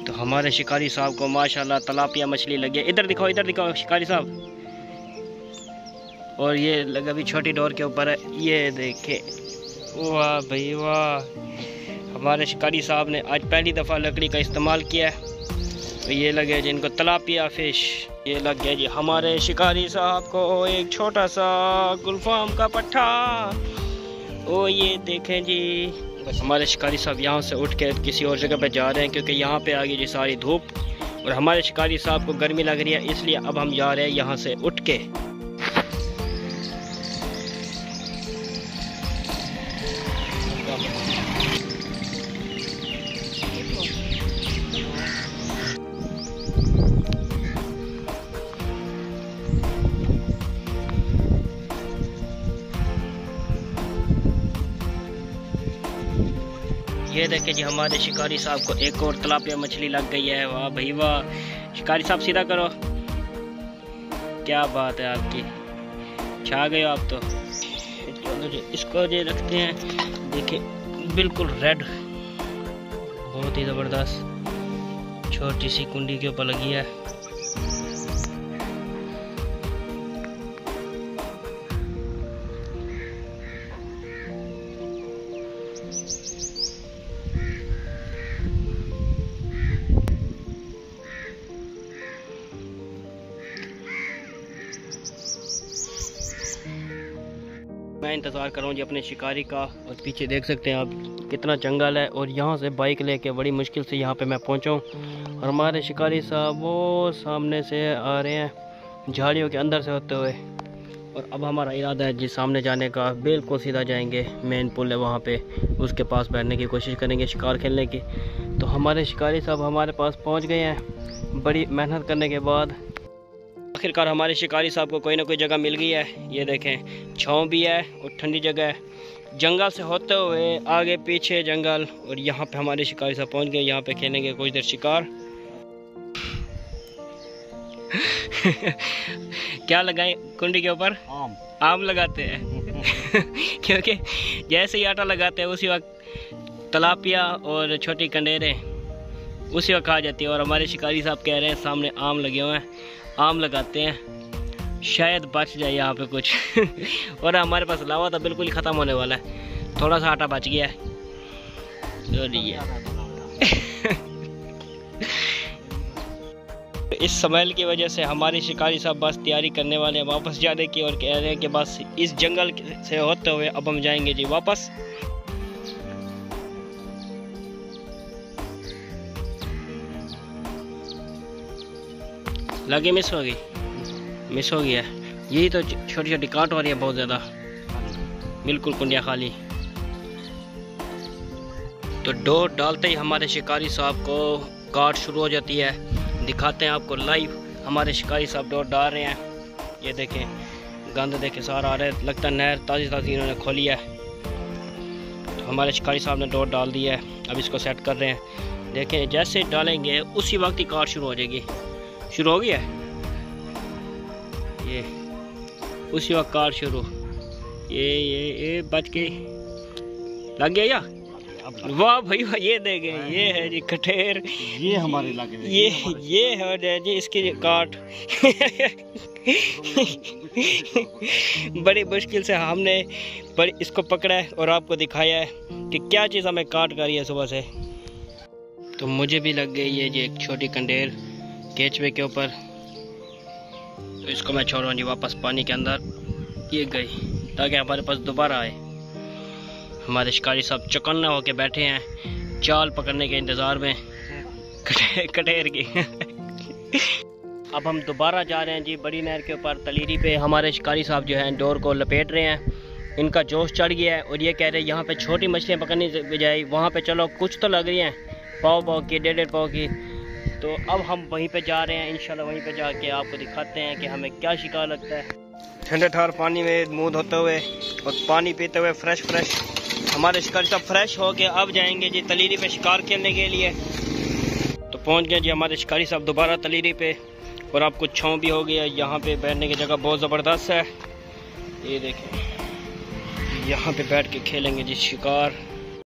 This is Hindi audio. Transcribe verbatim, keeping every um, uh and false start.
तो हमारे शिकारी साहब को माशाल्लाह तलापिया मछली लगी है। इधर दिखाओ, इधर दिखाओ शिकारी साहब। और ये लगा भी छोटी डोर के ऊपर है, ये देखे। वाह भाई वाह, हमारे शिकारी साहब ने आज पहली दफ़ा लकड़ी का इस्तेमाल किया है। तो ये लगे जी इनको तलापिया फिश। ये लग गया जी हमारे शिकारी साहब को एक छोटा सा गुलफाम का पट्टा। ओ ये देखें जी, बस हमारे शिकारी साहब यहाँ से उठ के किसी और जगह पे जा रहे हैं क्योंकि यहाँ पे आ गई जी सारी धूप और हमारे शिकारी साहब को गर्मी लग रही है, इसलिए अब हम जा रहे हैं यहाँ से उठ के। ये देखे जी हमारे शिकारी साहब को एक और तलापिया मछली लग गई है। वाह भाई वाह, शिकारी साहब सीधा करो, क्या बात है आपकी, छा गए आप तो। चलो जी इसको जी रखते हैं, देखिए बिल्कुल रेड, बहुत ही ज़बरदस्त, छोटी सी कुंडी के ऊपर लगी है। मैं इंतज़ार कर रहा हूँ जी अपने शिकारी का। और पीछे देख सकते हैं आप कितना जंगल है और यहाँ से बाइक लेके बड़ी मुश्किल से यहाँ पे मैं पहुँचा हूँ। और हमारे शिकारी साहब वो सामने से आ रहे हैं झाड़ियों के अंदर से होते हुए। और अब हमारा इरादा है जी सामने जाने का, बिल्कुल सीधा जाएंगे, मेन पुल है वहाँ पे, उसके पास बैठने की कोशिश करेंगे शिकार खेलने की। तो हमारे शिकारी साहब हमारे पास पहुँच गए हैं बड़ी मेहनत करने के बाद। आखिरकार हमारे शिकारी साहब को कोई ना कोई जगह मिल गई है। ये देखें छाँव भी है और ठंडी जगह है। जंगल से होते हुए आगे पीछे जंगल, और यहाँ पे हमारे शिकारी साहब पहुँच गए। यहाँ पे खेलेंगे कुछ देर शिकार। क्या लगाएं कुंडी के ऊपर? आम आम लगाते हैं क्योंकि जैसे ही आटा लगाते हैं उसी वक्त तलापिया और छोटी कंडेरे उसी वक्त आ जाती है। और हमारे शिकारी साहब कह रहे हैं सामने आम लगे हुए हैं, आम लगाते हैं, शायद बच जाए यहाँ पे कुछ और हमारे पास लावा तो बिल्कुल ही ख़त्म होने वाला है, थोड़ा सा आटा बच गया है। तो इस स्मेल की वजह से हमारे शिकारी साहब बस तैयारी करने वाले हैं वापस जाने की और कह रहे हैं कि बस इस जंगल से होते हुए अब हम जाएंगे जी वापस। लगे मिस हो गई, मिस हो गया। यही तो छोटी छोटी काट हो रही है बहुत ज़्यादा, बिल्कुल कुंडिया खाली। तो डोर डालते ही हमारे शिकारी साहब को काट शुरू हो जाती है। दिखाते हैं आपको लाइव, हमारे शिकारी साहब डोर डाल रहे हैं। ये देखें गंद देखें सारा आ रहा है, लगता है नहर ताज़ी ताज़ी इन्होंने खोली है। तो हमारे शिकारी साहब ने डोर डाल दी है, अब इसको सेट कर रहे हैं। देखें जैसे डालेंगे उसी वक्त ही काट शुरू हो जाएगी। शुरू हो गया ये, उसी वक्त कार शुरू। ये ये ये बच के लग गया या? वाह भाई वाह, ये देखे ये है जी कठेर, ये हमारे इलाके में ये ये है जी इसकी काट बड़ी मुश्किल से हमने बड़ी इसको पकड़ा है और आपको दिखाया है कि क्या चीज़ हमें काट कर रही है सुबह से। तो मुझे भी लग गई है जी एक छोटी कंडेर केचवे के ऊपर। तो इसको मैं छोड़ रहा हूँ जी वापस पानी के अंदर। ये गई ताकि हमारे पास दोबारा आए। हमारे शिकारी साहब चौकन्ना होके बैठे हैं चाल पकड़ने के इंतज़ार में कटे, कटेर की अब हम दोबारा जा रहे हैं जी बड़ी नहर के ऊपर तलीरी पे। हमारे शिकारी साहब जो हैं डोर को लपेट रहे हैं, इनका जोश चढ़ गया है और ये कह रहे हैं यहाँ पे छोटी मछलियाँ पकड़ने के बजाय वहाँ पे चलो कुछ तो लग रही हैं, पाव पाव की डेढ़ डेढ़ पाव की। तो अब हम वहीं पे जा रहे हैं, इंशाल्लाह वहीं पे जाके आपको दिखाते हैं कि हमें क्या शिकार लगता है। ठंडे ठार पानी में मुँह धोते हुए और पानी पीते हुए फ्रेश फ्रेश हमारे शिकारी साहब फ्रेश हो के अब जाएंगे जी तलीरी पे शिकार खेलने के लिए। तो पहुंच गए जी हमारे शिकारी साहब दोबारा तलीरी पे और आपको छाँव भी हो गया। यहाँ पे बैठने की जगह बहुत ज़बरदस्त है, ये देखें यहाँ पे बैठ के खेलेंगे जी शिकार।